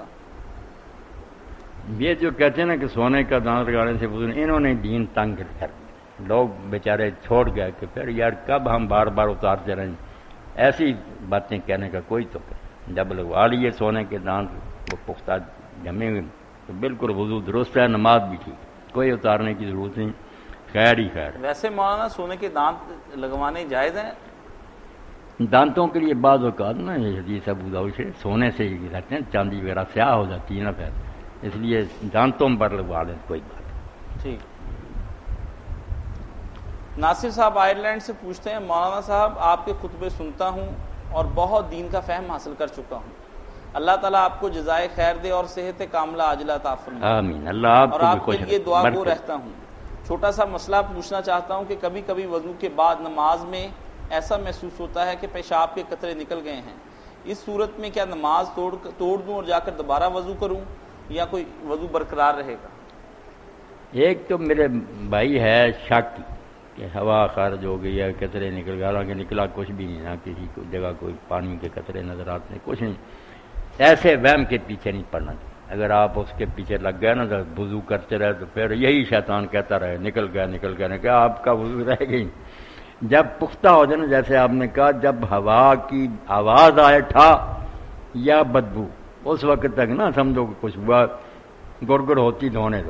[SPEAKER 2] یہ جو کہتے ہیں نا کہ سونے کا دانت لگانے سے وضو نہیں، انہوں نے دین تنگ کر دیا، لوگ بیچارے چھوڑ گئے کہ پھر یار کب ہم بار بار اتارتے رہیں، ایسی باتیں کہنے کا کوئی تو جب لگوا لیے سونے کے دانت وہ پختہ جمے ہوئے تو بالکل وضو درست ہے، نماز بھی ٹھیک، کوئی اتارنے کی ضرورت نہیں، خیر ہی خیر۔
[SPEAKER 1] ویسے مولانا سونے کے دانت لگوانے جائز ہیں؟
[SPEAKER 2] دانتوں کے لیے بعض اوقات نا یہ حدیث ابو داؤد سے سونے سے ہی رہتے ہیں، چاندی وغیرہ سیاہ ہو جاتی ہے نا، پھر اس لیے دانتوں پر لگوا لیں کوئی بات۔
[SPEAKER 1] ٹھیک۔ ناصر صاحب آئرلینڈ سے پوچھتے ہیں، مولانا صاحب آپ کے خطبے سنتا ہوں اور بہت دین کا فہم حاصل کر چکا ہوں، اللہ تعالیٰ آپ کو جزائے خیر دے اور صحت کاملہ عاجلہ عطا فرمائے،
[SPEAKER 2] آمین، اللہ آپ
[SPEAKER 1] اور
[SPEAKER 2] کو بھی
[SPEAKER 1] آپ
[SPEAKER 2] خوش
[SPEAKER 1] کے لیے
[SPEAKER 2] رکھے،
[SPEAKER 1] دعا گو
[SPEAKER 2] برکت۔
[SPEAKER 1] رہتا ہوں۔ چھوٹا سا مسئلہ پوچھنا چاہتا ہوں کہ کبھی کبھی وضو کے بعد نماز میں ایسا محسوس ہوتا ہے کہ پیشاب کے قطرے نکل گئے ہیں، اس صورت میں کیا نماز توڑ توڑ دوں اور جا کر دوبارہ وضو کروں یا کوئی وضو برقرار رہے گا؟
[SPEAKER 2] ایک تو میرے بھائی ہے شک کہ ہوا خارج ہو گئی ہے، قطرے نکل گئے، حالانکہ نکلا کچھ بھی نہیں، نہ کسی کو جگہ کوئی پانی کے قطرے نظر آتے ہیں، کچھ نہیں، ایسے وہم کے پیچھے نہیں پڑنا چاہیے۔ اگر آپ اس کے پیچھے لگ گئے نا تو وضو کرتے رہے تو پھر یہی شیطان کہتا رہے نکل گیا نکل گیا نکل گیا، آپ کا وضو رہ گئی۔ جب پختہ ہو جائے نا، جیسے آپ نے کہا جب ہوا کی آواز آئے ٹھا یا بدبو، اس وقت تک نا سمجھو کہ کچھ ہوا، گڑ گڑ ہوتی تو ہونے دو،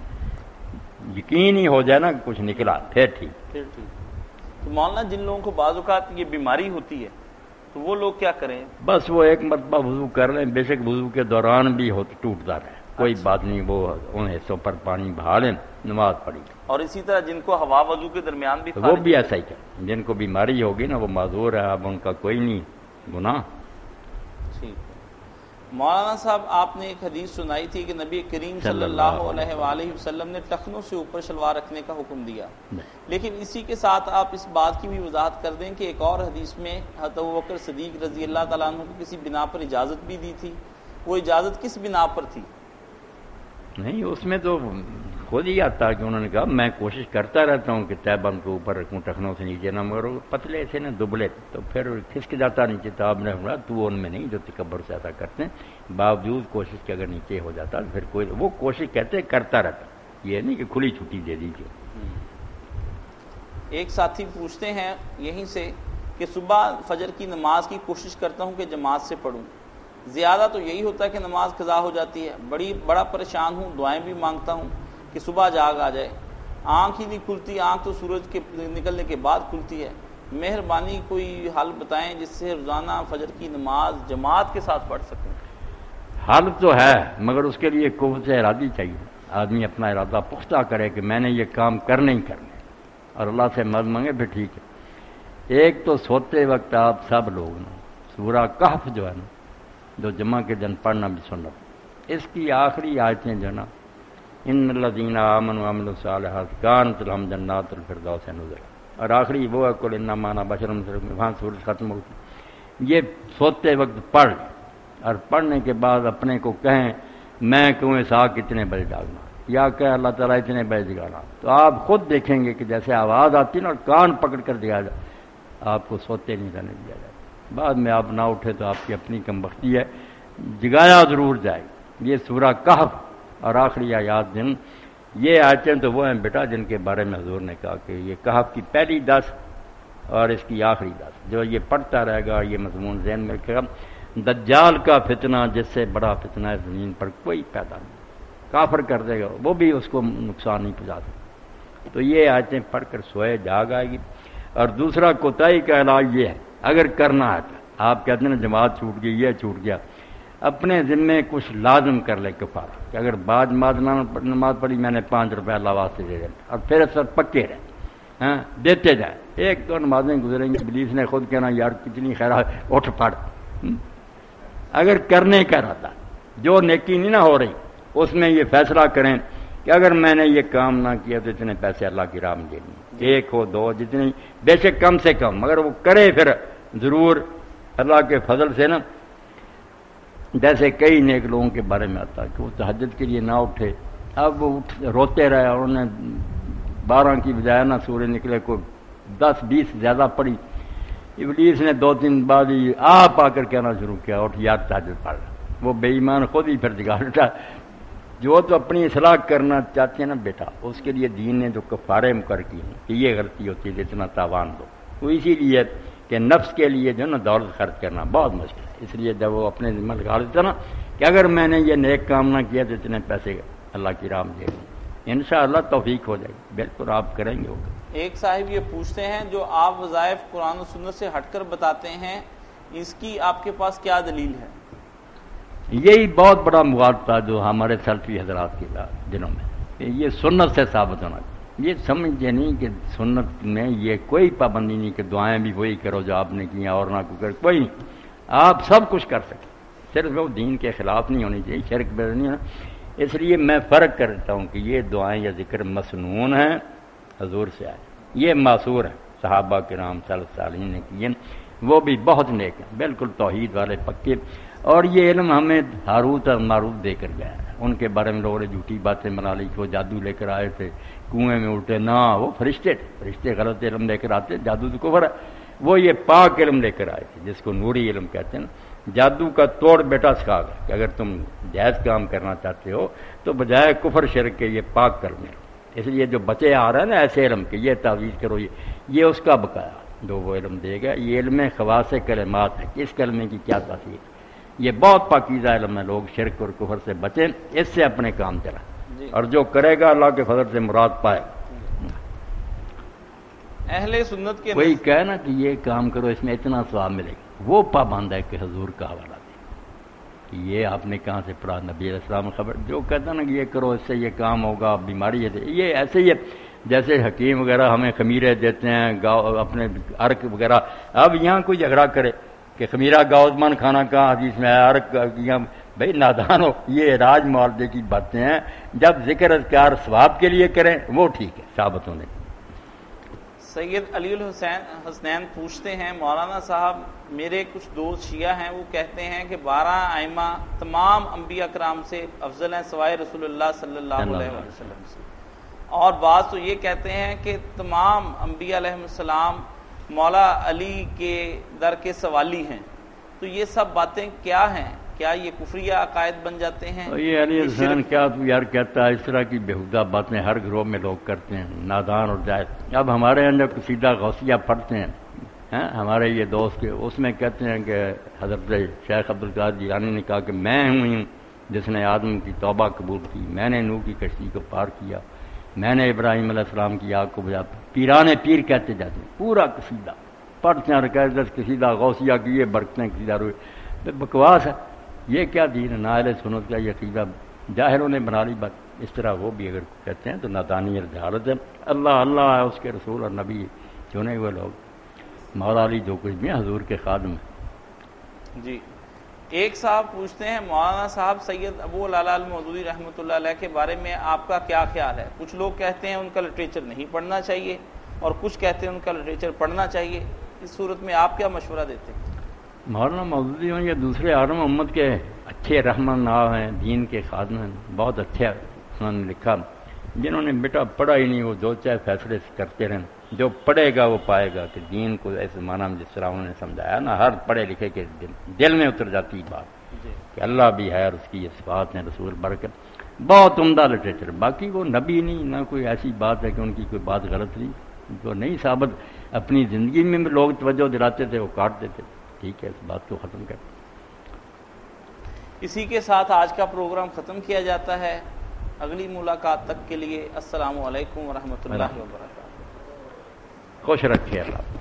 [SPEAKER 2] یقین ہی ہو جائے نا کچھ نکلا پھر ٹھیک۔
[SPEAKER 1] پھر ٹھیک۔ تو مولانا جن لوگوں کو بعض اوقات یہ بیماری ہوتی ہے تو وہ لوگ کیا کریں؟
[SPEAKER 2] بس وہ ایک مرتبہ وضو کر لیں، بے شک وضو کے دوران بھی ہو ٹوٹتا رہے، کوئی بات نہیں، وہ ان حصوں پر پانی بہا لیں، نماز پڑھی۔
[SPEAKER 1] اور اسی طرح جن کو ہوا وضو کے درمیان بھی
[SPEAKER 2] وہ بھی ایسا ہی کریں، جن کو بیماری ہوگی نا وہ معذور ہے، اب ان کا کوئی نہیں گناہ۔
[SPEAKER 1] ٹھیک ہے۔ مولانا صاحب آپ نے ایک حدیث سنائی تھی کہ نبی کریم صلی اللہ علیہ وآلہ وسلم نے ٹخنوں سے اوپر شلوار رکھنے کا حکم دیا، لیکن اسی کے ساتھ آپ اس بات کی بھی وضاحت کر دیں کہ ایک اور حدیث میں حضرت ابوبکر صدیق رضی اللہ تعالیٰ عنہ کو کسی بنا پر اجازت بھی دی تھی، وہ اجازت کس بنا پر تھی؟
[SPEAKER 2] نہیں، اس میں تو خود ہی آتا کہ انہوں نے کہا میں کوشش کرتا رہتا ہوں کہ تیبند کو اوپر رکھوں، ٹخنوں سے نیچے نہ، مگر پتلے سے نا دبلے تو پھر کھسک جاتا نیچے، تو آپ نے کہا تو ان میں نہیں جو تکبر سے ایسا کرتے ہیں، باوجود کوشش کے اگر نیچے ہو جاتا پھر کوئی وہ کوشش کہتے کرتا رہتا، یہ نہیں کہ کھلی چھٹی دے دیجیے۔
[SPEAKER 1] ایک ساتھی پوچھتے ہیں یہیں سے کہ صبح فجر کی نماز کی کوشش کرتا ہوں کہ جماعت سے پڑھوں، زیادہ تو یہی ہوتا ہے کہ نماز قضا ہو جاتی ہے، بڑی بڑا پریشان ہوں، دعائیں بھی مانگتا ہوں کہ صبح جاگ آ جائے، آنکھ ہی نہیں کھلتی، آنکھ تو سورج کے نکلنے کے بعد کھلتی ہے، مہربانی کوئی حل بتائیں جس سے روزانہ فجر کی نماز جماعت کے ساتھ پڑھ سکوں۔
[SPEAKER 2] حل تو ہے، مگر اس کے لیے قوت ارادی چاہیے، آدمی اپنا ارادہ پختہ کرے کہ میں نے یہ کام کرنے ہی کرنے، اور اللہ سے مدد مانگے پھر ٹھیک ہے۔ ایک تو سوتے وقت آپ سب لوگ نا سورہ کہف جو ہے نا جو جمعہ کے دن پڑھنا بھی سنت، اس کی آخری آیتیں جو نا ان الذین آمنوا وعملوا الصالحات کانت لہم جنات الفردوس نزلا، اور آخری وہ ہے قل انما انا بشر مثلکم، وہاں سورج ختم ہوتی، یہ سوتے وقت پڑھ، اور پڑھنے کے بعد اپنے کو کہیں میں کنویں سا کتنے بجے جاگنا، یا کہ اللہ تعالیٰ اتنے بجے جگانا، تو آپ خود دیکھیں گے کہ جیسے آواز آتی ہے نا اور کان پکڑ کر دیا جائے، آپ کو سوتے نہیں رہنے دیا جائے، بعد میں آپ نہ اٹھے تو آپ کی اپنی کم بختی ہے، جگایا ضرور جائے۔ یہ سورہ کہف اور آخری آیات دن، یہ آیتیں تو وہ ہیں بیٹا جن کے بارے میں حضور نے کہا کہ یہ کہف کی پہلی دس اور اس کی آخری دس جو یہ پڑھتا رہے گا، یہ مضمون ذہن میں رکھے گا، دجال کا فتنہ جس سے بڑا فتنہ ہے زمین پر کوئی پیدا نہیں، کافر کر دے گا، وہ بھی اس کو نقصان نہیں پہنچا سکتا، تو یہ آیتیں پڑھ کر سوئے جاگ آئے گی۔ اور دوسرا کوتاہی کا علاج یہ ہے، اگر کرنا ہے آپ کہتے ہیں نا جماعت چھوٹ گئی، یہ چھوٹ گیا، اپنے ذمے کچھ لازم کر لے کفارہ، کہ اگر بعد نماز پڑھی میں نے پانچ روپے اللہ واسطے دے دیں، اور پھر سر پکے رہے، ہاں دیتے جائیں، ایک دو نمازیں گزریں گی ابلیس نے خود کہنا یار کتنی خیرات اٹھ پڑ. اگر کرنے کا رہتا جو نیکی نہیں نہ ہو رہی اس میں یہ فیصلہ کریں کہ اگر میں نے یہ کام نہ کیا تو اتنے پیسے اللہ کی راہ میں دے دیں, ایک ہو دو جتنی بے شک کم سے کم, مگر وہ کرے پھر ضرور اللہ کے فضل سے نا. جیسے کئی نیک لوگوں کے بارے میں آتا کہ وہ تہجد کے لیے نہ اٹھے, اب وہ اٹھ روتے رہے اور انہوں نے بارہ کی بجائے نہ سورج نکلے کوئی دس بیس زیادہ پڑی. ابلیس نے دو دن بعد ہی آپ آ کر کہنا شروع کیا اٹھ یار تہجد پڑھ. وہ بے ایمان خود ہی پھر جگا اٹھا. جو تو اپنی اصلاح کرنا چاہتے ہیں نا بیٹا, اس کے لیے دین نے جو کفارے مقرر کی ہیں کہ یہ غلطی ہوتی ہے اتنا تاوان دو, وہ اسی لیے کہ نفس کے لیے جو نا دولت خرچ کرنا بہت مشکل ہے. اس لیے جب وہ اپنے ذمہ لگا دیتا نا کہ اگر میں نے یہ نیک کام نہ کیا تو اتنے پیسے اللہ کی راہ میں دے دیں, انشاءاللہ توفیق ہو جائے گی. بالکل آپ کریں گے.
[SPEAKER 1] ایک صاحب یہ پوچھتے ہیں جو آپ وظائف قرآن و سنت سے ہٹ کر بتاتے ہیں اس کی آپ کے پاس کیا دلیل ہے؟
[SPEAKER 2] یہی بہت بڑا مواد تھا جو ہمارے سلفی حضرات کے دنوں میں یہ سنت سے ثابت ہونا. یہ سمجھے نہیں کہ سنت میں یہ کوئی پابندی نہیں کہ دعائیں بھی وہی کرو جو آپ نے کیا اور نہ کوئی کوئی نہیں, آپ سب کچھ کر سکتے, صرف وہ دین کے خلاف نہیں ہونی چاہیے, شرک بے نہیں ہونا. اس لیے میں فرق کرتا ہوں کہ یہ دعائیں یا ذکر مسنون ہیں حضور سے آئے, یہ معصور ہیں صحابہ کرام سلف صالحین نے کیے, وہ بھی بہت نیک ہیں بالکل توحید والے پکے. اور یہ علم ہمیں ہاروت اور ماروت دے کر گیا ہے. ان کے بارے میں لوگوں نے جھوٹی باتیں بنا لی کہ وہ جادو لے کر آئے تھے کنویں میں اٹھے, نہ وہ فرشتے تھے, فرشتے غلط علم لے کر آتے, جادو تو کفر ہے. وہ یہ پاک علم لے کر آئے تھے جس کو نوری علم کہتے ہیں نا. جادو کا توڑ بیٹا سکھا گیا کہ اگر تم جائز کام کرنا چاہتے ہو تو بجائے کفر شرک کے یہ پاک کر لیں. اس لیے جو بچے آ رہے ہیں نا ایسے علم کے یہ تعویذ کرو, یہ یہ اس کا بقایا جو وہ علم دے گا. یہ علم خواص کلمات ہے کہ اس کلمے کی کیا تاثیر, یہ بہت پاکیزہ علم ہے. لوگ شرک اور کفر سے بچیں, اس سے اپنے کام چلائیں, اور جو کرے گا اللہ کے فضل سے مراد پائے.
[SPEAKER 1] اہل سنت کے
[SPEAKER 2] کوئی کہے نا کہ یہ کام کرو اس میں اتنا ثواب ملے گا, وہ پابند ہے کہ حضور کا حوالہ دے کہ یہ آپ نے کہاں سے پڑھا, نبی علیہ السلام خبر. جو کہتا نا کہ یہ کرو اس سے یہ کام ہوگا, بیماری ہے, یہ ایسے ہی ہے جیسے حکیم وغیرہ ہمیں خمیرے دیتے ہیں گاؤ اپنے عرق وغیرہ. اب یہاں کوئی جھگڑا کرے کہ خمیرہ گاؤزمان کھانا کا حدیث میں عرق, بھائی نادان ہو, یہ راج معالدے کی باتیں ہیں. جب ذکر اذکار ثواب کے لیے کریں وہ ٹھیک ہے ثابت ہونے.
[SPEAKER 1] سید علی الحسین حسنین پوچھتے ہیں مولانا صاحب میرے کچھ دوست شیعہ ہیں وہ کہتے ہیں کہ بارہ ائمہ تمام انبیاء کرام سے افضل ہیں سوائے رسول اللہ صلی اللہ علیہ وسلم سے, اور بعض تو یہ کہتے ہیں کہ تمام انبیاء علیہ السلام مولا علی کے در کے سوالی ہیں. تو یہ سب باتیں کیا ہیں؟ کیا یہ کفریہ عقائد بن جاتے ہیں؟
[SPEAKER 2] یہ علی حسین کیا تو یار کہتا ہے, اس طرح کی بےہودہ باتیں ہر گروہ میں لوگ کرتے ہیں, نادان اور جائز. اب ہمارے اندر قصیدہ غوثیہ پڑھتے ہیں ہمارے یہ دوست کے, اس میں کہتے ہیں کہ حضرت شیخ عبدالقادر جیلانی نے کہا کہ میں ہوں جس نے آدم کی توبہ قبول کی, میں نے نوح کی کشتی کو پار کیا, میں نے ابراہیم علیہ السلام کی آگ کو بجھا. پیران پیر کہتے جاتے ہیں, پورا قصیدہ پڑھتے ہیں, قیدت قصیدہ غوثیہ کی یہ برتیں قصیدہ روئے. بکواس ہے, یہ کیا دین ہے؟ نہ اہل سنت کا یہ عقیدہ جاہلوں نے بنا لی بات. اس طرح وہ بھی اگر کہتے ہیں تو نادانی اور جہالت ہے. اللہ اللہ ہے, اس کے رسول اور نبی چنے ہوئے لوگ, مولا علی جو کچھ بھی حضور کے خادم ہیں.
[SPEAKER 1] جی ایک صاحب پوچھتے ہیں مولانا صاحب سید ابو العلا المودودی رحمۃ اللہ علیہ کے بارے میں آپ کا کیا خیال ہے؟ کچھ لوگ کہتے ہیں ان کا لٹریچر نہیں پڑھنا چاہیے اور کچھ کہتے ہیں ان کا لٹریچر پڑھنا چاہیے. اس صورت میں آپ کیا مشورہ دیتے ہیں؟
[SPEAKER 2] مولانا مودودی ہوں یا دوسرے عالم امت کے اچھے رحمن ناو ہیں, دین کے خادم ہیں, بہت اچھے انہوں نے لکھا. جنہوں نے بیٹا پڑھا ہی نہیں وہ جو چاہے فیصلے کرتے رہیں, جو پڑھے گا وہ پائے گا کہ دین کو ایسے معنی میں جس طرح انہوں نے سمجھایا نا, ہر پڑھے لکھے کے دل میں اتر جاتی بات کہ اللہ بھی ہے اور اس کی یہ صفات ہیں, رسول برکت, بہت عمدہ لٹریچر. باقی وہ نبی نہیں, نہ کوئی ایسی بات ہے کہ ان کی کوئی بات غلط نہیں, جو نہیں ثابت اپنی زندگی میں بھی لوگ توجہ دلاتے تھے وہ کاٹ دیتے. ٹھیک ہے, اس بات کو ختم کر.
[SPEAKER 1] اسی کے ساتھ آج کا پروگرام ختم کیا جاتا ہے. اگلی ملاقات تک کے لیے السلام علیکم ورحمۃ اللہ وبرکاتہ.
[SPEAKER 2] خوش رکھیے اللہ.